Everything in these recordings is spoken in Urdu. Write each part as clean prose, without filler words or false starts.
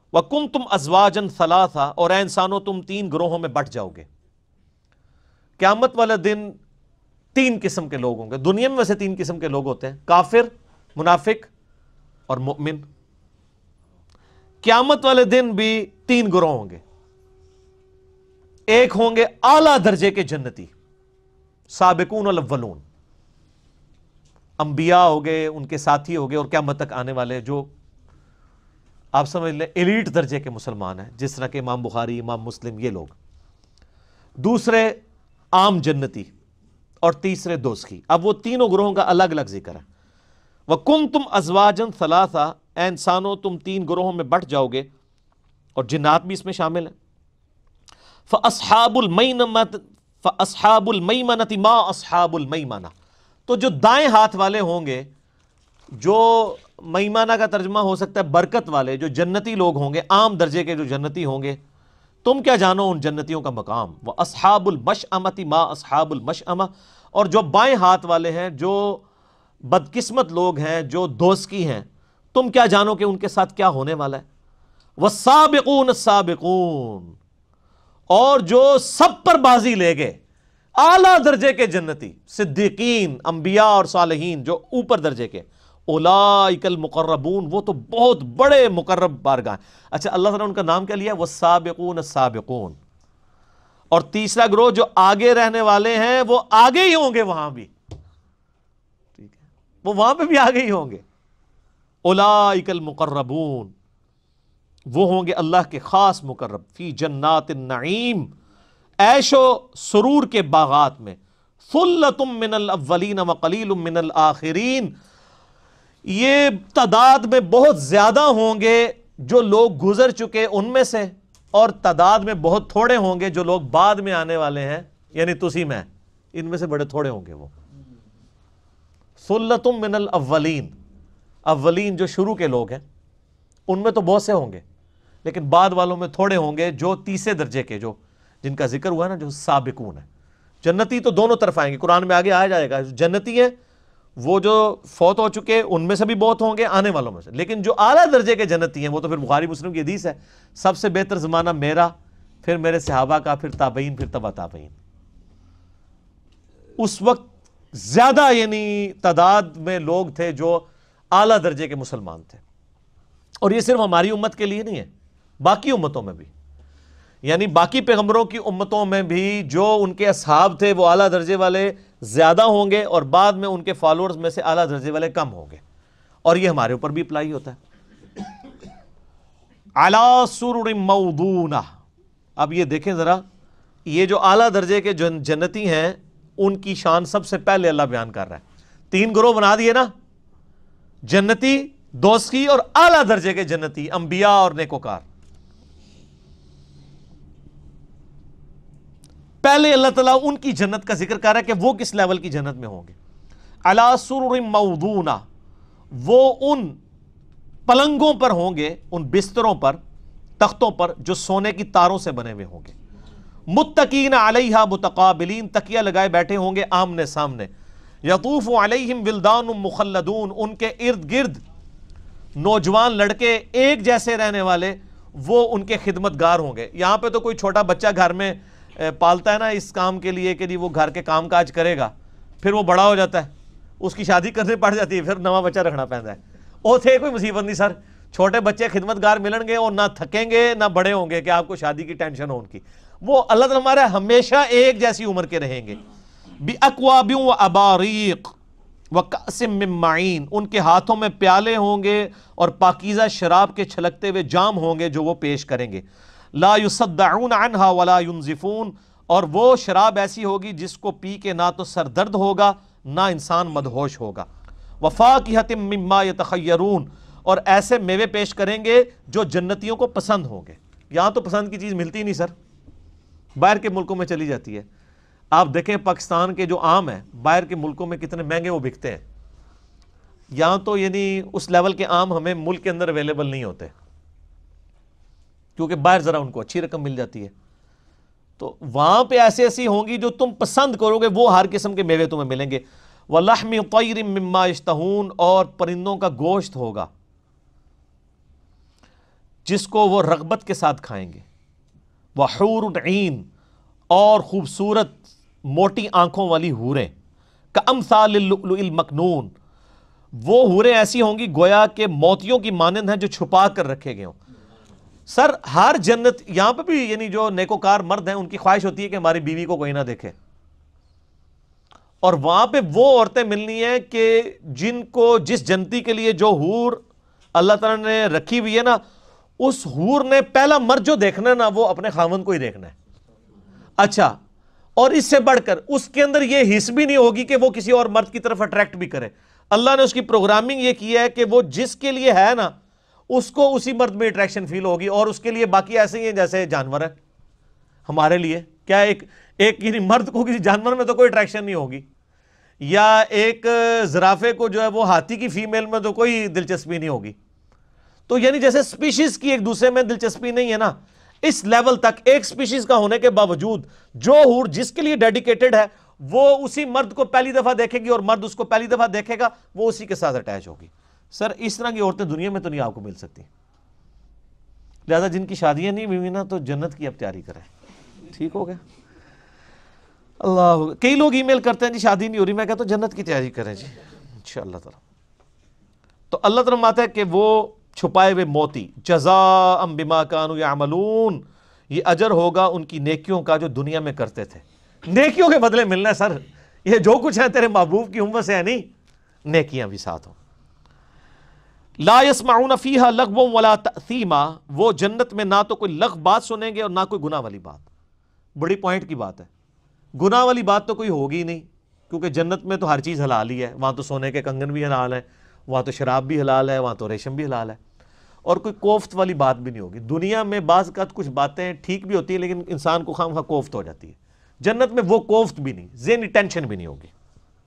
وَكُنْتُمْ أَزْوَاجًا ثَلَاثًا، اور اے انسانوں تم 3 گروہوں میں بٹ جاؤ گے۔ قیامت والے دن 3 قسم کے لوگ ہوں گے۔ دنیا میں ویسے 3 قسم کے لوگ ہوتے ہیں، کافر، منافق اور مؤمن۔ قیامت والے دن بھی 3 گروہ ہوں گے۔ ایک ہوں گے اعلیٰ درجے کے جنتی، سابقون الاولون، انبیاء ہو گئے، ان کے ساتھی ہو گئے، اور قیامت تک آنے والے جو آپ سمجھ لیں ایلیٹ درجے کے مسلمان ہیں، جس طرح کہ امام بخاری، امام مسلم، یہ لوگ۔ دوسرے عام جنتی، اور تیسرے دوزخی۔ اب وہ تینوں گروہوں کا الگ الگ ذکر ہے۔ وَكُنْتُمْ أَزْوَاجًا ثَلَاثًا، اے انسانوں تم 3 گروہوں میں بٹ جاؤ گے، اور جنات بھی اس میں شامل ہیں۔ فَأَصْحَابُ الْمَيْمَنَةِ مَا أَصْحَابُ الْمَيْمَنَةِ، تو جو دائیں ہاتھ والے ہوں گے، جو میمانہ کا ترجمہ ہو سکتا ہے برکت والے، جو جنتی لوگ ہوں گے، عام درجے کے جو جنتی ہوں گے، تم کیا جانو ان جنتیوں کا مقام۔ وَأَصْحَابُ الْمَشْأَمَةِ مَا أَصْحَابُ الْمَشْأَمَةِ، اور جو بائیں ہاتھ والے ہیں، جو بدقسمت لوگ ہیں، جو دوزخی ہیں، تم کیا جانو کہ ان کے ساتھ کیا ہونے والا ہے۔ وَالسَّابِقُونَ السَّابِقُونَ، اور جو سب پر بازی لے گئے، اعلیٰ درجے کے جنتی، صدیقین، انبیاء اور صالحین، جو اوپر درجے کے، اولئک المقربون، وہ تو بہت بڑے مقرب بارگاہ ہیں۔ اچھا، اللہ تعالیٰ نے ان کا نام کیا لیا؟ والسابقون السابقون۔ اور تیسرا گروہ جو آگے رہنے والے ہیں، وہ آگے ہی ہوں گے وہاں بھی، ٹھیک ہے، وہ وہاں پہ بھی آگے ہی ہوں گے۔ اولئک المقربون، وہ ہوں گے اللہ کے خاص مقرب، فی جنات النعیم، عیش و سرور کے باغات میں۔ ثلۃ من الاولین وقلیل من الآخرین، یہ تعداد میں بہت زیادہ ہوں گے جو لوگ گزر چکے ان میں سے، اور تعداد میں بہت تھوڑے ہوں گے جو لوگ بعد میں آنے والے ہیں، یعنی تسی میں، ان میں سے بڑے تھوڑے ہوں گے وہ۔ ثلۃ من الاولین، اولین جو شروع کے لوگ ہیں ان میں تو بہت سے ہوں گے، لیکن بعد والوں میں تھوڑے ہوں گے جو تیسرے درجے کے، جو جن کا ذکر ہوا ہے نا، جو سابقون ہیں۔ جنتی تو دونوں طرف آئیں گے، قرآن میں آگے آیا جائے گا۔ جنتی ہیں وہ جو فوت ہو چکے، ان میں سے بھی بہت ہوں گے، آنے والوں میں سے، لیکن جو اعلیٰ درجے کے جنتی ہیں وہ تو پھر بخاری مسلم کی حدیث ہے، سب سے بہتر زمانہ میرا، پھر میرے صحابہ کا، پھر تابعین، پھر تبع تابعین۔ اس وقت زیادہ یعنی تعداد میں لوگ تھے جو اعلیٰ درجے کے مسلمان تھے، اور یہ صرف ہماری امت کے لیے نہیں ہے، باقی امتوں میں بھی، یعنی باقی پیغمبروں کی امتوں میں بھی جو ان کے اصحاب تھے وہ اعلیٰ درجے والے زیادہ ہوں گے، اور بعد میں ان کے فالوورز میں سے اعلیٰ درجے والے کم ہوں گے، اور یہ ہمارے اوپر بھی اپلائی ہوتا ہے۔ علی سرر موضونہ، اب یہ دیکھیں ذرا، یہ جو اعلیٰ درجے کے جنتی ہیں ان کی شان سب سے پہلے اللہ بیان کر رہا ہے۔ 3 گروہ بنا دیے نا، جنتی، دوزخی اور اعلیٰ درجے کے جنتی، انبیاء اور نیکوکار۔ پہلے اللہ تعالیٰ ان کی جنت کا ذکر کر رہا ہے کہ وہ کس لیول کی جنت میں ہوں گے۔ علی سرر موضونہ، وہ ان پلنگوں پر ہوں گے، ان بستروں پر، تختوں پر جو سونے کی تاروں سے بنے ہوئے ہوں گے۔ متقین علیہا متقابلین، تکیہ لگائے بیٹھے ہوں گے آمنے سامنے۔ یطوف علیہم ولدان مخلدون، ان کے ارد گرد نوجوان لڑکے ایک جیسے رہنے والے، وہ ان کے خدمتگار ہوں گے۔ یہاں پہ تو کوئی چھوٹا بچہ گھر میں پالتا ہے نا اس کام کے لیے کہ وہ گھر کے کام کاج کرے گا، پھر وہ بڑا ہو جاتا ہے، اس کی شادی کرنے پڑ جاتی ہے، پھر نواں بچہ رکھنا پڑتا ہے۔ او تھے کوئی مصیبت نہیں سر، چھوٹے بچے خدمتگار ملیں گے اور نہ تھکیں گے نہ بڑے ہوں گے کہ آپ کو شادی کی ٹینشن ہو ان کی۔ وہ اللہ تعالیٰ ہمارے ہمیشہ ایک جیسی عمر کے رہیں گے۔ بِأَكْوَابٍ وَأَبَارِيقٍ وَكَأْسٍ مِّن مَّعِينٍ، ان کے ہاتھوں میں پیالے ہوں گے اور پاکیزہ شراب کے چھلکتے ہوئے جام ہوں گے جو وہ پیش کریں گے۔ لا يصدعون عنها ولا ينزفون، اور وہ شراب ایسی ہوگی جس کو پی کے نہ تو سر درد ہوگا نہ انسان مدہوش ہوگا۔ وفاکہۃ مما یتخیرون، اور ایسے میوے پیش کریں گے جو جنتیوں کو پسند ہوں گے۔ یہاں تو پسند کی چیز ملتی نہیں سر، باہر کے ملکوں میں چلی جاتی ہے۔ آپ دیکھیں پاکستان کے جو آم ہیں باہر کے ملکوں میں کتنے مہنگے وہ بکتے ہیں، یہاں تو یعنی اس لیول کے آم ہمیں ملک کے اندر اویلیبل نہیں ہوتے، کیونکہ باہر ذرا ان کو اچھی رقم مل جاتی ہے۔ تو وہاں پہ ایسی ہوں گی جو تم پسند کرو گے، وہ ہر قسم کے میوے تمہیں ملیں گے۔ وَلَحْمِ طَيْرٍ مِّمَّا يَشْتَهُونَ، اور پرندوں کا گوشت ہوگا، جس کو وہ رغبت کے ساتھ کھائیں گے، وحور عین، اور خوبصورت موٹی آنکھوں والی حوریں، کامثال اللؤلؤ المکنون، وہ حوریں ایسی ہوں گی گویا کہ موتیوں کی مانند ہیں جو چھپا کر رکھے گئے ہوں۔ سر ہر جنت، یہاں پہ بھی یعنی جو نیکوکار مرد ہیں ان کی خواہش ہوتی ہے کہ ہماری بیوی کو کوئی نہ دیکھے، اور وہاں پہ وہ عورتیں ملنی ہیں کہ جن کو، جس جنتی کے لیے جو حور اللہ تعالیٰ نے رکھی ہوئی ہے نا، اس حور نے پہلا مرد جو دیکھنا ہے نا وہ اپنے خاوند کو ہی دیکھنا ہے۔ اچھا، اور اس سے بڑھ کر اس کے اندر یہ حس بھی نہیں ہوگی کہ وہ کسی اور مرد کی طرف اٹریکٹ بھی کرے۔ اللہ نے اس کی پروگرامنگ یہ کی ہے کہ وہ جس کے لیے ہے نا اس کو اسی مرد میں اٹریکشن فیل ہوگی، اور اس کے لیے باقی ایسے ہی ہیں جیسے جانور ہیں ہمارے لیے۔ کیا ایک یعنی مرد کو کسی جانور میں تو کوئی اٹریکشن نہیں ہوگی، یا ایک زرافے کو جو ہے وہ ہاتھی کی فیمیل میں تو کوئی دلچسپی نہیں ہوگی۔ تو یعنی جیسے سپیشیز کی ایک دوسرے میں دلچسپی نہیں ہے نا، اس لیول تک ایک سپیشیز کا ہونے کے باوجود جو حور جس کے لیے ڈیڈیکیٹڈ ہے وہ اسی مرد کو پہلی دفعہ دیکھے گی اور مرد اس کو پہلی دفعہ دیکھے گا، وہ اسی کے ساتھ اٹیچ ہوگی۔ سر اس طرح کی عورتیں دنیا میں تو نہیں آپ کو مل سکتی، لہذا جن کی شادیاں نہیں ہوئی نا تو جنت کی اب تیاری کریں۔ ٹھیک ہو گیا؟ اللہ، کئی لوگ ای میل کرتے ہیں جی شادی نہیں ہو رہی، میں کہتا ہوں جنت کی تیاری کریں جی انشاءاللہ تعالی۔ تو اللہ تعالیٰ فرماتا ہے کہ وہ چھپائے ہوئے موتی، جزاء بما کانوا یعملون، یہ اجر ہوگا ان کی نیکیوں کا جو دنیا میں کرتے تھے۔ نیکیوں کے بدلے ملنا ہے سر، یہ جو کچھ ہے تیرے محبوب کی امت سے ہے نہیں، نیکیاں بھی ساتھ ہوں۔ لا يسمعون فیہا لغوا ولا تأثیما، وہ جنت میں نہ تو کوئی لغو بات سنیں گے اور نہ کوئی گناہ والی بات۔ بڑی پوائنٹ کی بات ہے، گناہ والی بات تو کوئی ہوگی نہیں، کیونکہ جنت میں تو ہر چیز حلال ہی ہے، وہاں تو سونے کے کنگن بھی حلال ہے، وہاں تو شراب بھی حلال ہے، وہاں تو ریشم بھی حلال ہے، اور کوئی کوفت والی بات بھی نہیں ہوگی۔ دنیا میں بعض کا کچھ باتیں ٹھیک بھی ہوتی ہیں لیکن انسان کو خواہ کوفت ہو جاتی ہے، جنت میں وہ کوفت بھی نہیں، ذہنی ٹینشن بھی نہیں ہوگی۔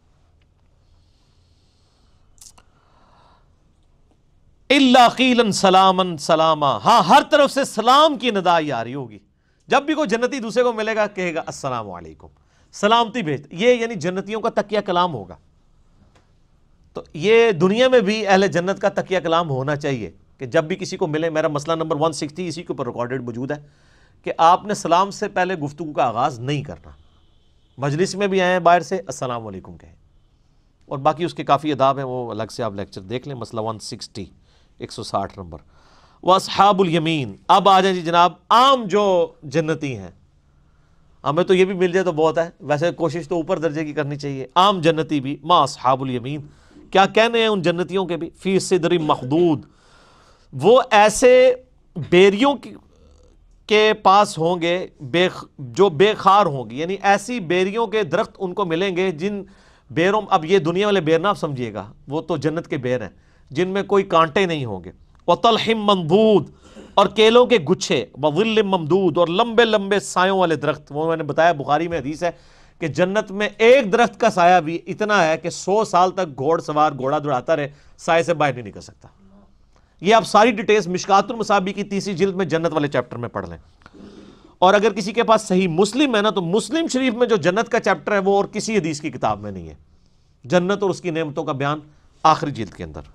الا قیلا سلاما سلاما، ہاں ہر طرف سے سلام کی ندائی آ رہی ہوگی، جب بھی کوئی جنتی دوسرے کو ملے گا کہے گا السلام علیکم، سلامتی بھیج، یہ یعنی جنتیوں کا تکیہ کلام ہوگا۔ تو یہ دنیا میں بھی اہل جنت کا تکیہ کلام ہونا چاہیے کہ جب بھی کسی کو ملے، میرا مسئلہ نمبر 160 اسی کے اوپر ریکارڈڈ موجود ہے کہ آپ نے سلام سے پہلے گفتگو کا آغاز نہیں کرنا، مجلس میں بھی آئے ہیں باہر سے السلام علیکم کہیں، اور باقی اس کے کافی آداب ہیں، وہ الگ سے آپ لیکچر دیکھ لیں، مسئلہ 160 160 نمبر۔ وَأَصْحَابُ الْيَمِينَ، اب آ جائیں جی جناب عام جو جنتی ہیں، ہمیں تو یہ بھی مل جائے تو بہت ہے، ویسے کوشش تو اوپر درجے کی کرنی چاہیے۔ عام جنتی بھی، ما اصحاب الیمین، کیا کہنے ہیں ان جنتیوں کے بھی، فی صدر مخدود، وہ ایسے بیریوں کے پاس ہوں گے جو بے خار ہوں گی، یعنی ایسی بیریوں کے درخت ان کو ملیں گے جن بیروں، اب یہ دنیا والے بیر نہ آپ سمجھیے گا، وہ تو جنت کے بیر ہیں جن میں کوئی کانٹے نہیں ہوں گے۔ وَطَلْحٍ مَنْضُودٍ، اور کیلوں کے گچھے، وَظِلٍّ مَمْدُودٍ، اور لمبے لمبے سایوں والے درخت۔ وہ میں نے بتایا بخاری میں حدیث ہے کہ جنت میں ایک درخت کا سایہ بھی اتنا ہے کہ 100 سال تک گھوڑ سوار گھوڑا دوڑاتا رہے، سائے سے باہر نہیں نکل سکتا۔ یہ آپ ساری ڈیٹیلز مشکات المصابیح کی 3 جلد میں جنت والے چیپٹر میں پڑھ لیں، اور اگر کسی کے پاس صحیح مسلم ہے نا تو مسلم شریف میں جو جنت کا چیپٹر ہے وہ اور کسی حدیث کی کتاب میں نہیں ہے، جنت اور اس کی نعمتوں کا بیان آخری جلد کے اندر۔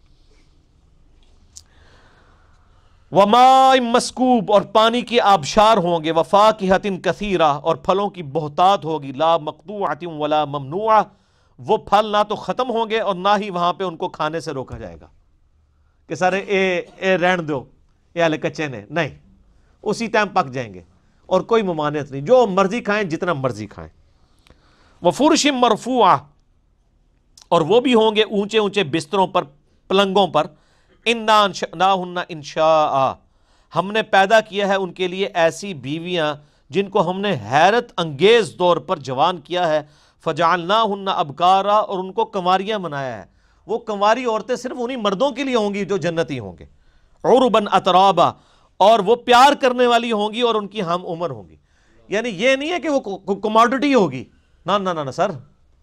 وَمَاءٍ مَسْکوب، اور پانی کی آبشار ہوں گے، وَفَاکِہَةٍ کَثِیرَةٍ، اور پھلوں کی بہتات ہوگی، لَا مَقْطُوعَةٍ وَلَا مَمْنُوعَةٍ، وہ پھل نہ تو ختم ہوں گے اور نہ ہی وہاں پہ ان کو کھانے سے روکا جائے گا کہ سارے اے رہن دو، یہ ہلے کچے نے، نہیں، اسی ٹائم پک جائیں گے اور کوئی ممانعت نہیں، جو مرضی کھائیں جتنا مرضی کھائیں۔ وَفُرُشٍ مَرْفُوعَةٍ، اور وہ بھی ہوں گے اونچے اونچے بستروں پر، پلنگوں پر۔ اِنَّا أَنشَأْنَاهُنَّ إِنشَاءً، ہم نے پیدا کیا ہے ان کے لیے ایسی بیویاں جن کو ہم نے حیرت انگیز طور پر جوان کیا ہے۔ فَجَعَلْنَاهُنَّ أَبْكَارًا، اور ان کو کنواریاں بنایا ہے، وہ کنواری عورتیں صرف انہی مردوں کے لیے ہوں گی جو جنتی ہوں گے۔ عُرُبًا أَتْرَابًا، اور وہ پیار کرنے والی ہوں گی اور ان کی ہم عمر ہوں گی، یعنی یہ نہیں ہے کہ وہ کموڈٹی ہوگی، نہ نہ نہ سر،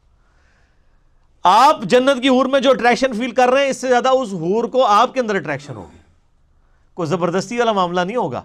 آپ جنت کی حور میں جو اٹریکشن فیل کر رہے ہیں اس سے زیادہ اس حور کو آپ کے اندر اٹریکشن ہوگی، کوئی زبردستی والا معاملہ نہیں ہوگا۔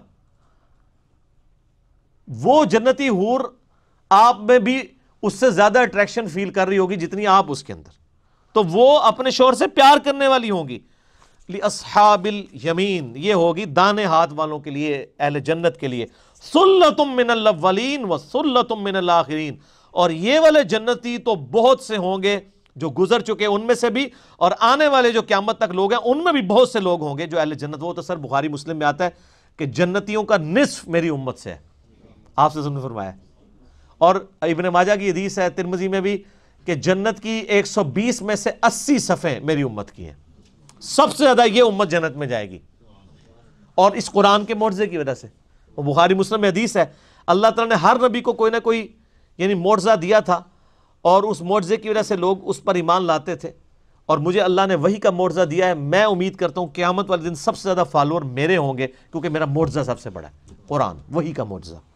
وہ جنتی حور آپ میں بھی اس سے زیادہ اٹریکشن فیل کر رہی ہوگی جتنی آپ اس کے اندر، تو وہ اپنے شوہر سے پیار کرنے والی ہوں گی۔ لِأَصْحَابِ الْيَمِين، یہ ہوگی دانے ہاتھ والوں کے لیے، اہل جنت کے لیے، ثُلَّةٌ مِّنَ الْأَوَّلِينَ وَثُلَّةٌ مِّنَ الْآخِرِينَ، اور یہ والے جنتی تو بہت سے ہوں گے جو گزر چکے ان میں سے بھی، اور آنے والے جو قیامت تک لوگ ہیں ان میں بھی بہت سے لوگ ہوں گے جو اہل جنت، وہ تو سر بخاری مسلم میں آتا ہے کہ جنتیوں کا نصف میری امت سے ہے، آپ سے نے فرمایا ہے۔ اور ابن ماجہ کی حدیث ہے، ترمذی میں بھی، کہ جنت کی 120 میں سے 80 صفیں میری امت کی ہیں، سب سے زیادہ یہ امت جنت میں جائے گی، اور اس قرآن کے معجزے کی وجہ سے۔ وہ بخاری مسلم میں حدیث ہے، اللہ تعالیٰ نے ہر نبی کو کوئی نہ کوئی یعنی معجزہ دیا تھا، اور اس معجزے کی وجہ سے لوگ اس پر ایمان لاتے تھے، اور مجھے اللہ نے وہی کا معجزہ دیا ہے۔ میں امید کرتا ہوں قیامت والے دن سب سے زیادہ فالوور میرے ہوں گے، کیونکہ میرا معجزہ سب سے بڑا ہے، قرآن، وہی کا معجزہ۔